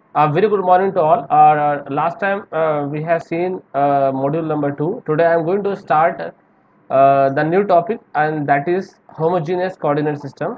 Very good morning to all. Last time we have seen module number 2. Today I am going to start the new topic, and that is homogeneous coordinate system.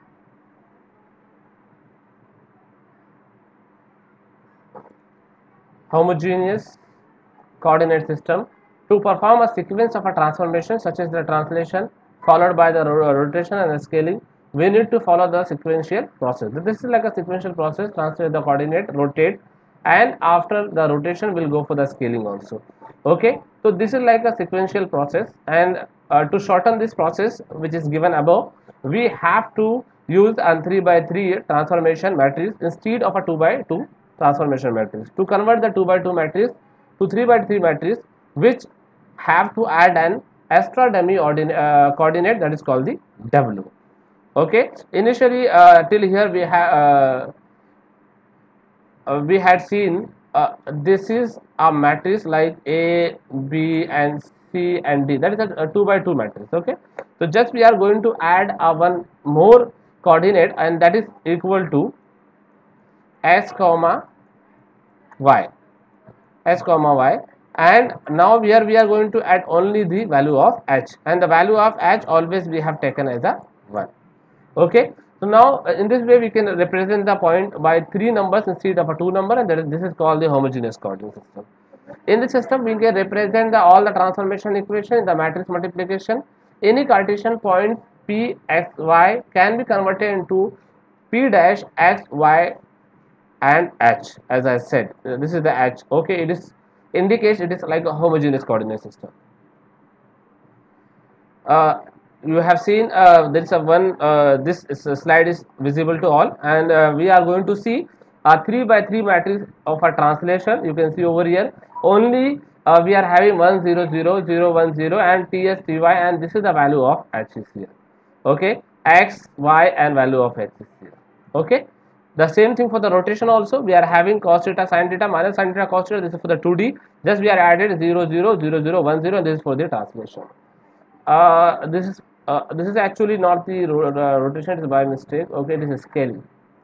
Homogeneous coordinate system. To perform a sequence of a transformation such as the translation followed by the rotation and the scaling, we need to follow the sequential process. This is like a sequential process: translate the coordinate, rotate, and after the rotation we'll go for the scaling also. Okay, so this is like a sequential process, and to shorten this process which is given above, we have to use a 3 by 3 transformation matrix instead of a 2 by 2 transformation matrix. To convert the 2 by 2 matrix to 3 by 3 matrix, which have to add an extra dummy coordinate, that is called the W. Okay, initially till here we had seen this is a matrix like A, B, and C and D. That is a 2 by 2 matrix. Okay, so just we are going to add a one more coordinate, and that is equal to S comma Y. S comma Y, and now here we are going to add only the value of H, and the value of H always we have taken as a 1. Okay, so now in this way we can represent the point by 3 numbers instead of a 2 number, and this is called the homogeneous coordinate system. In this system we can represent all the transformation equation in the matrix multiplication. Any Cartesian point P x y can be converted into P dash x y and H. As I said, this is the H. Okay, it is indicates it is like a homogeneous coordinate system. uh, you have seen there is a one this slide is visible to all, and we are going to see a 3 by 3 matrix of a translation. You can see over here only we are having 1 0 0 0 1 0 and T S T Y, and this is the value of H is here. Okay, X Y and value of H is here. Okay, the same thing for the rotation also. We are having cos theta sin theta minus sin theta cos theta. This is for the 2D. Just we are added 0 0 0 0 1 0, and this is for the translation. This is actually not the rotation, it is by mistake. Okay, it is scaling.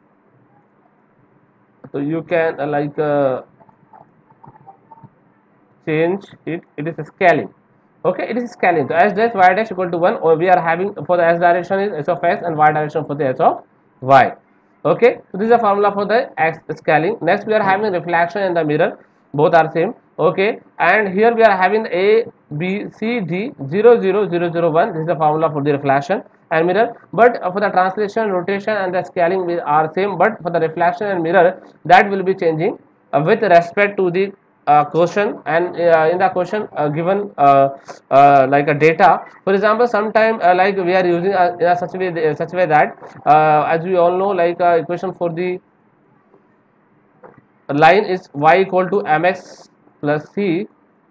So you can change it. It is scaling. Okay, it is scaling. So s dash y dash equal to 1, or we are having for the s direction is s of s and y direction for the s of y. Okay, so this is a formula for the x scaling. Next we are having reflection in the mirror, both are same. Okay, and here we are having a b c d 0 0 0 0 1. This is the formula for the reflection and mirror, but for the translation, rotation and the scaling we are same, but for the reflection and mirror that will be changing with respect to the question, and in the question given like a data. For example, sometime like we are using in a such way that as we all know, like equation for the line is y equal to mx plus c,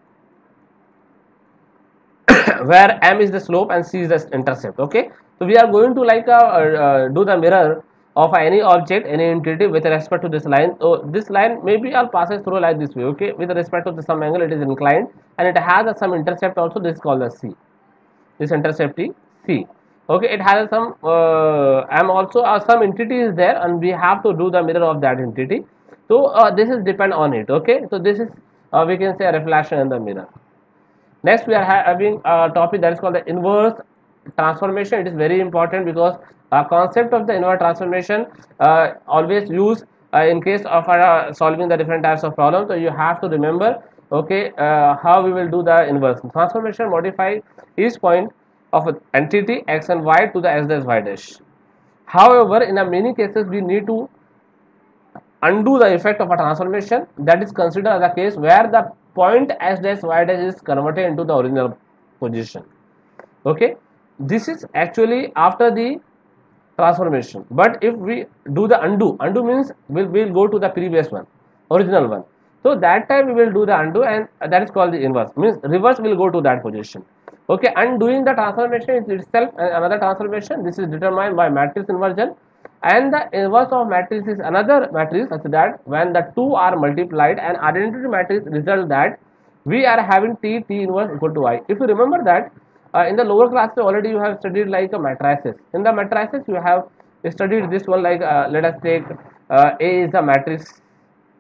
where m is the slope and c is the intercept. Okay, so we are going to do the mirror of any object, any entity with respect to this line. So this line maybe all passes through like this way. Okay, with respect to the some angle it is inclined, and it has some intercept also. This is called the c. This intercept is c. Okay, it has some m also, some entity is there, and we have to do the mirror of that entity. So this is depend on it. Okay, so this is we can say a reflection in the mirror. Next, we are having a topic that is called the inverse transformation. It is very important because concept of the inverse transformation always use in case of solving the different types of problems. So you have to remember, okay, how we will do the inverse transformation. Modify each point of an entity x and y to the x dash y dash. However, in a many cases we need to undo the effect of a transformation. That is considered as a case where the point s dash y dash is converted into the original position. Okay, this is actually after the transformation, but if we do the undo means we'll go to the previous one, original one. So that time we will do the undo, and that is called the inverse, means reverse will go to that position. Okay, undoing the transformation is itself another transformation. This is determined by matrix inversion, and the inverse of matrix is another matrix, such that when the two are multiplied and identity matrix result that we are having t inverse equal to I. If you remember that in the lower classes already you have studied like a matrices. In the matrices you have studied this one, like let us take A is the matrix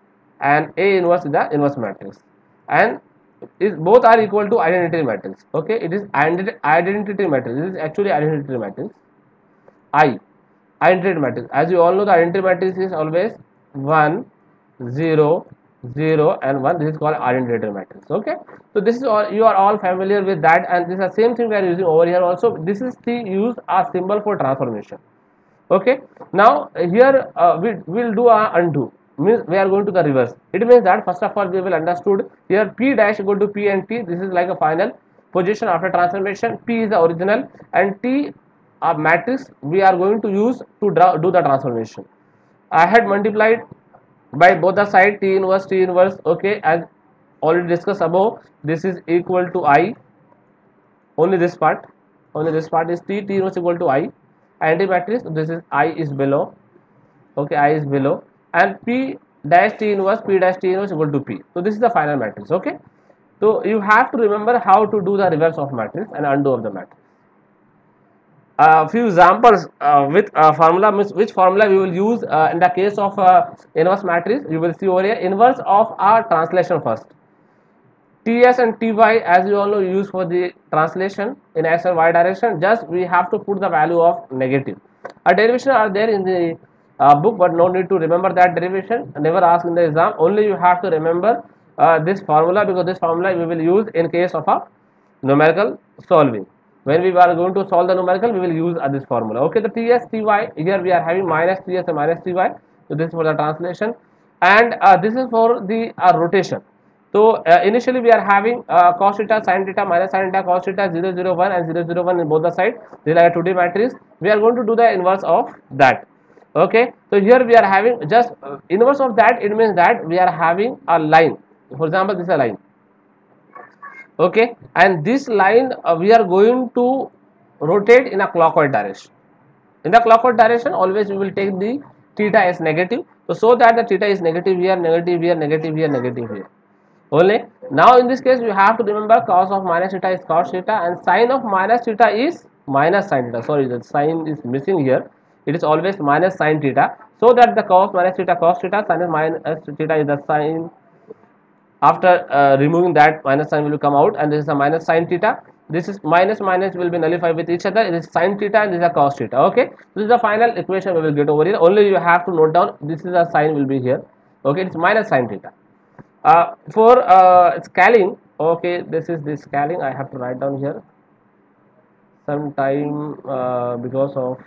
and A inverse is the inverse matrix, and is both are equal to identity matrix. Okay, it is identity matrix. This is actually identity matrix. I identity matrix. As you all know, the identity matrix is always 1, 0, 0 and 1. This is called identity matrix. Okay, so this is all, you are all familiar with that, and this is the same thing we are using over here also. This is the use a symbol for transformation. Okay, now here we will do a undo, means we are going to the reverse. It means that first of all we will understood here P dash equal to P and T. This is like a final position after transformation. P is the original and T a matrix we are going to use to do the transformation. I had multiplied by both the side T inverse. Okay, as already discussed above, this is equal to I. Only this part is T inverse equal to I. Identity matrix, this is I is below. Okay, I is below, and P dash T inverse equal to P. So this is the final matrix. Okay, so you have to remember how to do the reverse of matrix and undo of the matrix. A few examples with formula, which formula we will use in the case of inverse matrix. You will see over here inverse of our translation first. Ts and Ty, as you all know, use for the translation in x and y direction. Just we have to put the value of negative. A derivation are there in the book, but no need to remember that derivation. Never asked in the exam. Only you have to remember this formula, because this formula we will use in case of a numerical solving. When we are going to solve the numerical, we will use this formula. Okay, the Ts, Ty, here we are having minus Ts and minus Ty. So this is for the translation, and this is for the rotation. So initially we are having cos theta, sin theta, minus sin theta, cos theta 0, 0, 1 and 0, 0, 1 in both the sides. These are a 2D matrix. We are going to do the inverse of that. Okay, so here we are having just inverse of that. It means that we are having a line. For example, this is a line. Okay, and this line we are going to rotate in a clockwise direction. In the clockwise direction, always we will take the theta as negative. So that the theta is negative here, negative here, negative here, negative here. Only now in this case you have to remember cos of minus theta is cos theta and sin of minus theta is minus sin theta. Sorry, the sin is missing here. It is always minus sin theta. So that the cos minus theta cos theta, sin minus theta is the sin. After removing that, minus sign will come out, and this is a minus sin theta. This is minus will be nullified with each other. It is sin theta and this is a cos theta. Okay, this is the final equation we will get over here. Only you have to note down this is a sign will be here. Okay, it's minus sin theta. For scaling, okay, this is the scaling. I have to write down here sometime because of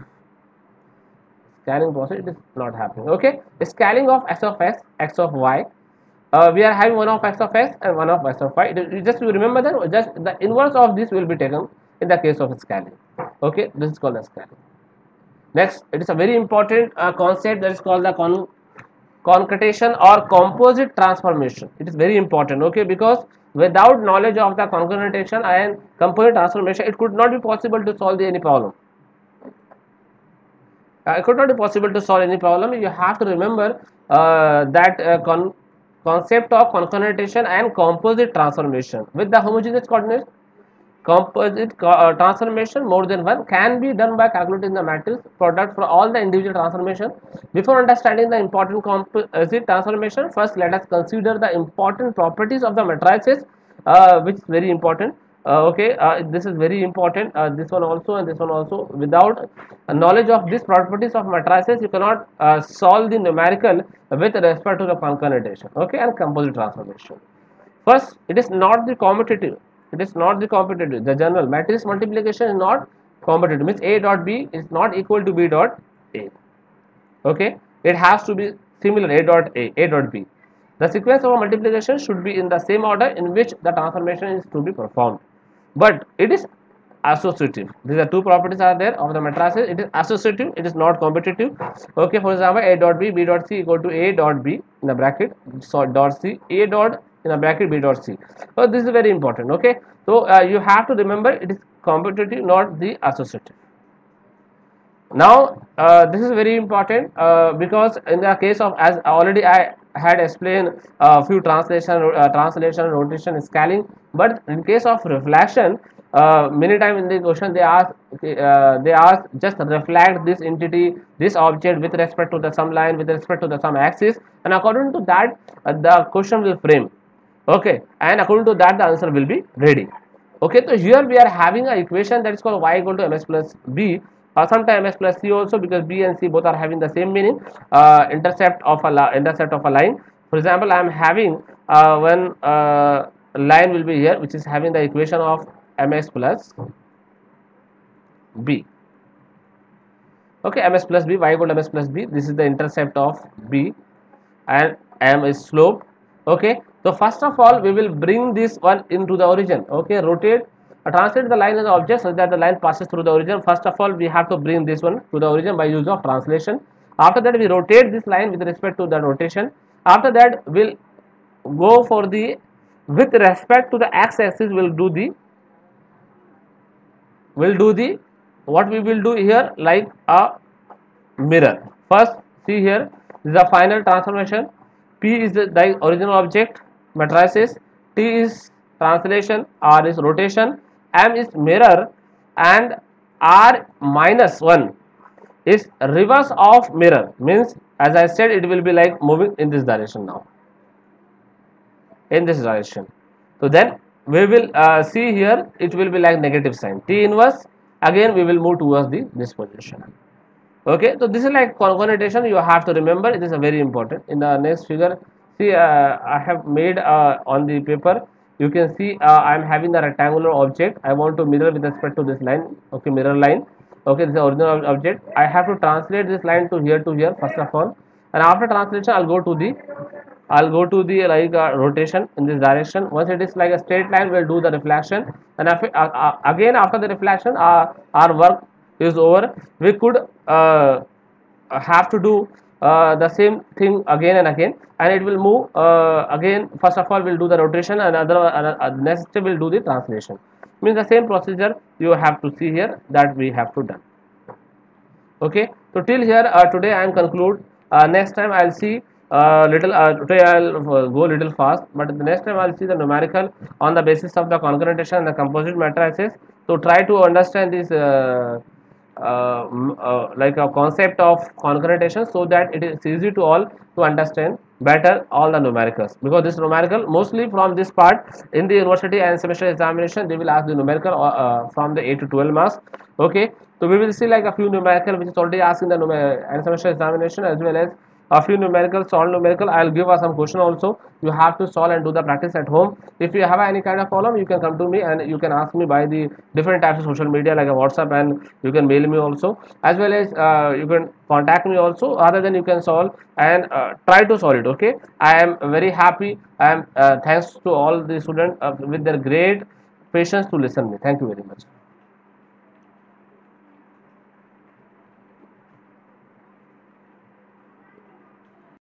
scaling process it is not happening. Okay, scaling of s of s, x of y. We are having one of x of s and one of s of y. Just you remember that just the inverse of this will be taken in the case of scaling. Okay, this is called the scaling. Next, it is a very important concept that is called the concatenation or composite transformation. It is very important. Okay, because without knowledge of the concatenation and composite transformation, it could not be possible to solve any problem. It could not be possible to solve any problem. You have to remember that concept of concatenation and composite transformation with the homogeneous coordinates. Composite transformation more than one can be done by calculating the matrix product for all the individual transformation. Before understanding the important composite transformation, first let us consider the important properties of the matrices, which is very important. This is very important. This one also and this one also. Without knowledge of these properties of matrices, you cannot solve the numerical with respect to the concatenation. Okay, and composite transformation. First, it is not the commutative. It is not the competitive. The general matrix multiplication is not competitive. Means A dot B is not equal to B dot A. Okay, it has to be similar. A dot A, A dot B. The sequence of multiplication should be in the same order in which the transformation is to be performed. But it is associative. These are two properties are there of the matrices. It is associative. It is not competitive. Okay, for example, A dot B, B dot C equal to A dot B in the bracket. So dot C, A dot in a bracket B dot C. So this is very important. Okay, so you have to remember it is competitive, not the associative. Now this is very important because in the case of, as already I had explained a few translation, rotation, scaling, but in case of reflection many times in the question they ask just reflect this entity, this object with respect to the some line, with respect to the some axis, and according to that the question will frame. Okay, and according to that the answer will be ready. Okay, so here we are having a equation that is called y equal to ms plus b, or sometimes ms plus c also, because b and c both are having the same meaning, intercept of a line. For example, I am having one line will be here which is having the equation of ms plus b. Okay, ms plus b, y equal to ms plus b, this is the intercept of b, and m is slope. Okay, so first of all we will bring this one into the origin. Okay, rotate, translate the line as an object so that the line passes through the origin. First of all we have to bring this one to the origin by use of translation. After that we rotate this line with respect to the rotation. After that we'll go for the, with respect to the x-axis we'll do the what we will do here like a mirror. First see here, this is the final transformation. P is the original object matrices, T is translation, R is rotation, M is mirror, and R minus 1 is reverse of mirror, means as I said it will be like moving in this direction now, in this direction. So then we will see here it will be like negative sign, T inverse, again we will move towards the this position. Okay, so this is like connotation, you have to remember, it is a very important. In the next figure, see I have made on the paper, you can see I am having the rectangular object, I want to mirror with respect to this line. Okay, mirror line. Okay, this is the original object, I have to translate this line to here first of all, and after translation I'll go to the like rotation in this direction. Once it is like a straight line, we'll do the reflection, and again after the reflection our work is over. We could have to do the same thing again and again, and it will move again. First of all we'll do the rotation, and next we'll do the translation, means the same procedure you have to see here that we have to done. Okay, so till here today I am conclude. Next time I'll see little today I'll go little fast, but the next time I'll see the numerical on the basis of the concurrentation and the composite matrices. So try to understand this like a concept of concurrentation, so that it is easy to all to understand better all the numericals, because this numerical mostly from this part in the university and semester examination they will ask the numerical from the 8 to 12 marks. Okay, so we will see like a few numerical which is already asked in the and semester examination, as well as a few numerical, solve numerical. I'll give us some question also, you have to solve and do the practice at home. If you have any kind of problem, you can come to me and you can ask me by the different types of social media like a WhatsApp, and you can mail me also, as well as you can contact me also. Other than you can solve and try to solve it. Okay, I am very happy. I am thanks to all the students with their great patience to listen me. Thank you very much.